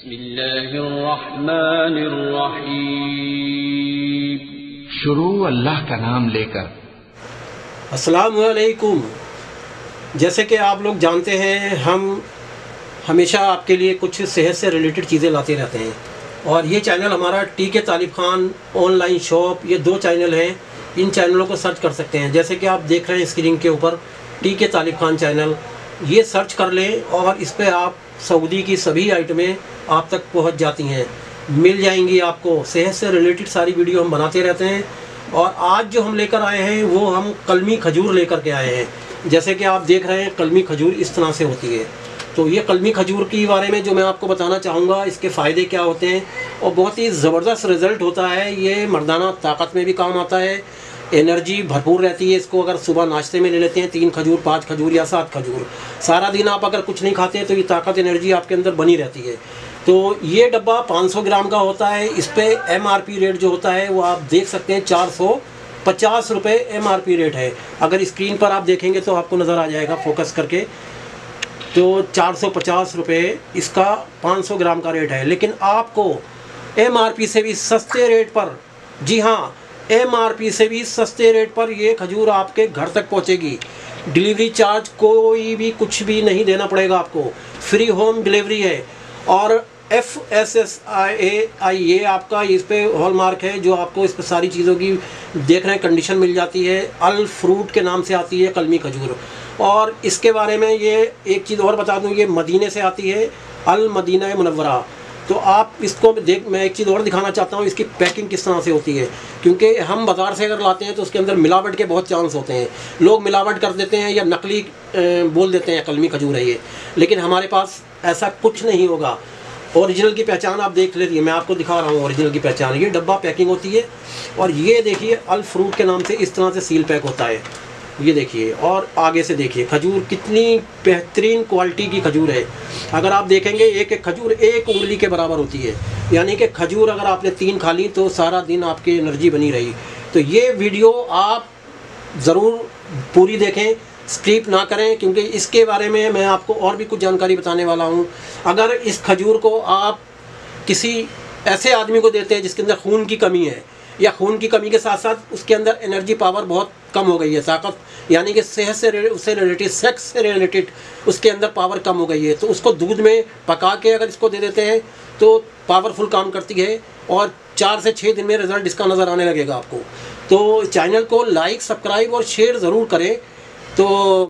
बिस्मिल्लाहिर्रहमानिर्रहीम। शुरू अल्लाह का नाम लेकर। अस्सलामु अलैकुम। जैसे कि आप लोग जानते हैं, हम हमेशा आपके लिए कुछ सेहत से रिलेटेड चीज़ें लाते रहते हैं और ये चैनल हमारा टीके तालिब खान ऑनलाइन शॉप, ये 2 चैनल हैं। इन चैनलों को सर्च कर सकते हैं। जैसे कि आप देख रहे हैं स्क्रीन के ऊपर टीके तालिब खान चैनल, ये सर्च कर लें और इस पर आप सऊदी की सभी आइटमें आप तक पहुंच जाती हैं, मिल जाएंगी आपको। सेहत से रिलेटेड सारी वीडियो हम बनाते रहते हैं और आज जो हम लेकर आए हैं वो हम कलमी खजूर लेकर के आए हैं। जैसे कि आप देख रहे हैं कलमी खजूर इस तरह से होती है। तो ये कलमी खजूर के बारे में जो मैं आपको बताना चाहूँगा, इसके फ़ायदे क्या होते हैं और बहुत ही ज़बरदस्त रिज़ल्ट होता है। ये मर्दाना ताकत में भी काम आता है, एनर्जी भरपूर रहती है। इसको अगर सुबह नाश्ते में ले लेते हैं 3 खजूर, 5 खजूर या 7 खजूर, सारा दिन आप अगर कुछ नहीं खाते तो ये ताकत एनर्जी आपके अंदर बनी रहती है। तो ये डब्बा 500 ग्राम का होता है। इस पर MRP रेट जो होता है वो आप देख सकते हैं, 450 रुपये MRP रेट है। अगर स्क्रीन पर आप देखेंगे तो आपको नज़र आ जाएगा फोकस करके, तो 450 रुपये इसका 500 ग्राम का रेट है। लेकिन आपको MRP से भी सस्ते रेट पर, जी हाँ, MRP से भी सस्ते रेट पर ये खजूर आपके घर तक पहुंचेगी। डिलीवरी चार्ज कोई भी कुछ भी नहीं देना पड़ेगा आपको, फ्री होम डिलीवरी है। और FSSAI ये आपका इस पे हॉलमार्क है, जो आपको इस पर सारी चीज़ों की देख रहे हैं कंडीशन मिल जाती है। अल फ्रूट के नाम से आती है कलमी खजूर। और इसके बारे में ये एक चीज़ और बता दूं, ये मदीने से आती है, अल मदीना मुनव्वरा। तो आप इसको मैं एक चीज़ और दिखाना चाहता हूँ, इसकी पैकिंग किस तरह से होती है। क्योंकि हम बाज़ार से अगर लाते हैं तो उसके अंदर मिलावट के बहुत चांस होते हैं। लोग मिलावट कर देते हैं या नकली बोल देते हैं कलमी खजूर है ये, लेकिन हमारे पास ऐसा कुछ नहीं होगा। ओरिजिनल की पहचान आप देख लीजिए, मैं आपको दिखा रहा हूँ ओरिजिनल की पहचान। ये डब्बा पैकिंग होती है और ये देखिए अल फ्रूट के नाम से इस तरह से सील पैक होता है। ये देखिए और आगे से देखिए खजूर कितनी बेहतरीन क्वालिटी की खजूर है। अगर आप देखेंगे एक एक खजूर 1 उंगली के बराबर होती है, यानी कि खजूर अगर आपने 3 खा ली तो सारा दिन आपकी एनर्जी बनी रही। तो ये वीडियो आप ज़रूर पूरी देखें, स्किप ना करें, क्योंकि इसके बारे में मैं आपको और भी कुछ जानकारी बताने वाला हूँ। अगर इस खजूर को आप किसी ऐसे आदमी को देते हैं जिसके अंदर खून की कमी है, या खून की कमी के साथ साथ उसके अंदर एनर्जी पावर बहुत कम हो गई है, ताकत यानी कि सेहत से उससे रिलेटेड, सेक्स से रिलेटेड उसके अंदर पावर कम हो गई है, तो उसको दूध में पका के अगर इसको दे देते हैं तो पावरफुल काम करती है और 4 से 6 दिन में रिज़ल्ट इसका नज़र आने लगेगा आपको। तो चैनल को लाइक, सब्सक्राइब और शेयर ज़रूर करें। तो